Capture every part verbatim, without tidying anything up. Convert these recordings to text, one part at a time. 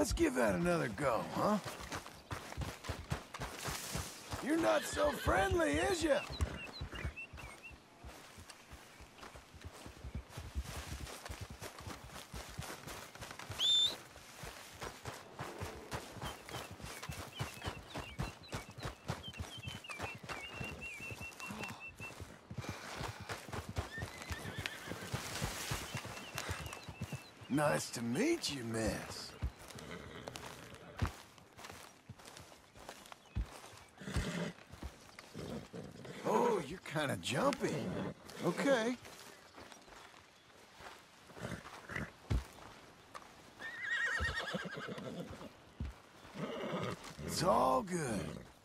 Let's give that another go, huh? You're not so friendly, is ya? Nice to meet you, miss. Oh, you're kind of jumpy. Okay. It's all good.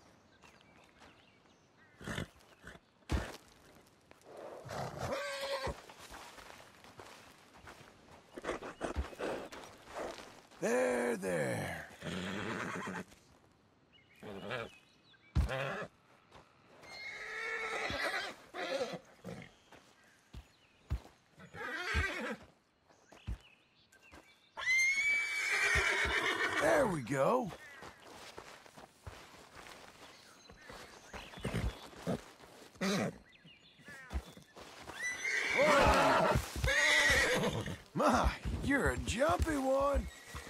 There, there. There we go. Whoa. My, you're a jumpy one.